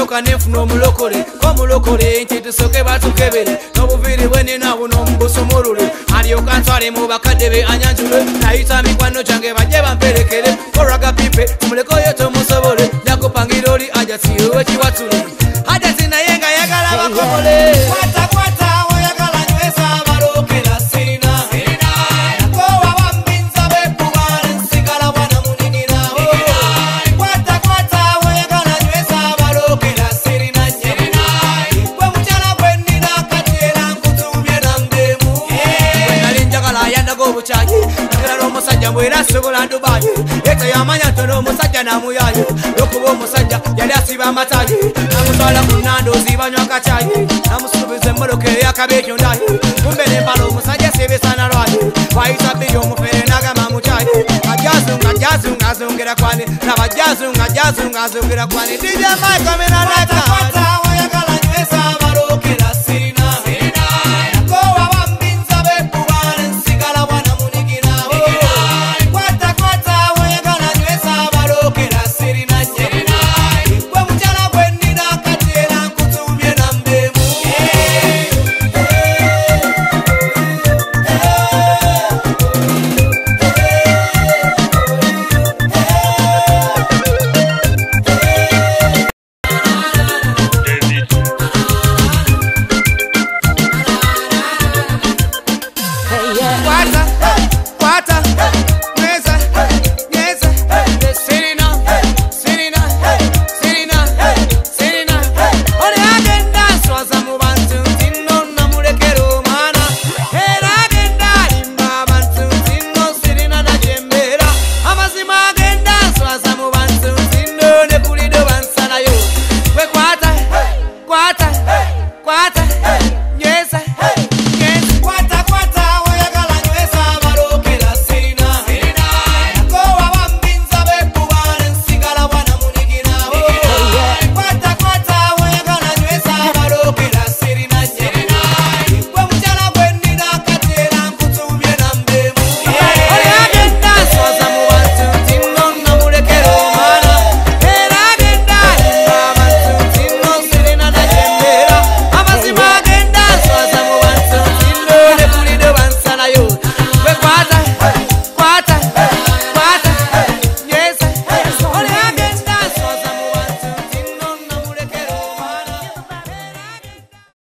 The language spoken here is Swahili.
Nyanuka nefuna omulokole omulokole nti tusoke batukebere n'obuviri bwe nina buno mbusumulule alyoka ntwale mu bakadde be anyanjule nayita mikwano gyange bajje bamperekere olwaga pipe tumulekoyo tomusobole njakupangira oli ajati owekiwatule ajati naye nga yagala bakomole omusajja bwera sobola ndubaye ete yamanya ntono omusajja namuyaye lokuba omusajja yali asiba amataye namutwala ku nnandoozi banywa akataye namusuubiza emmoloka eyakabeekyo ndaye kumbe nembala omusajja sebesana lwaye wayita bbiri omufere nagamba mutaye ajazunga azongera kwane naba jazunga azongera kwane DJ Mike amena laka